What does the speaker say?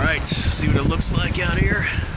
Alright, see what it looks like out here.